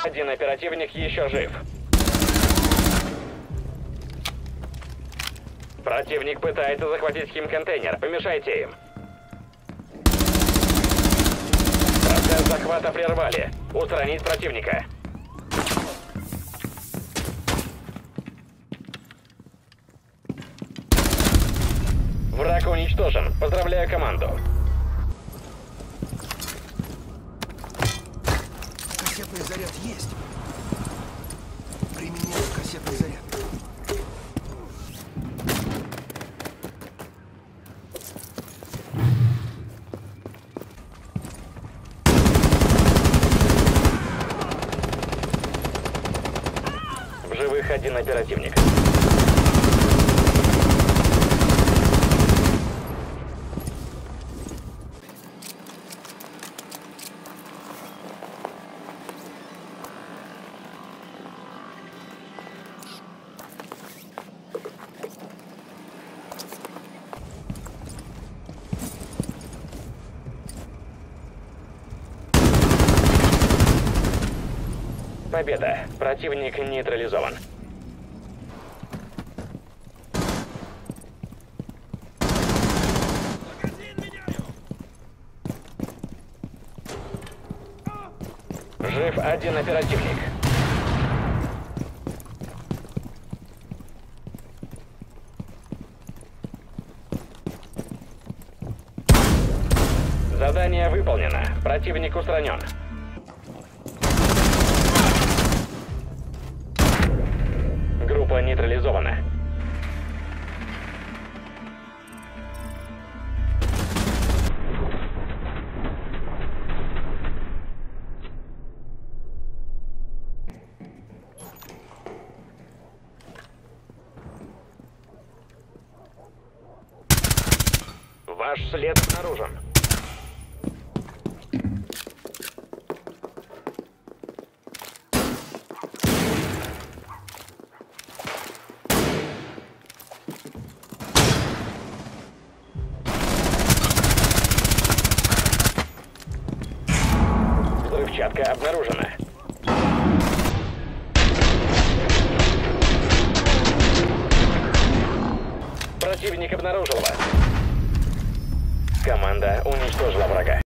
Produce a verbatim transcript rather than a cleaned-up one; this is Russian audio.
Один оперативник еще жив. Противник пытается захватить химконтейнер. Помешайте им. Процесс захвата прервали. Устранить противника. Враг уничтожен. Поздравляю команду. Кассетный заряд есть. Применяю кассетный заряд. В живых один оперативник. Победа. Противник нейтрализован. Жив один оперативник. Задание выполнено. Противник устранен. Группа нейтрализована. Ваш след обнаружен. Взрывчатка обнаружена. Противник обнаружил вас. Команда уничтожила врага.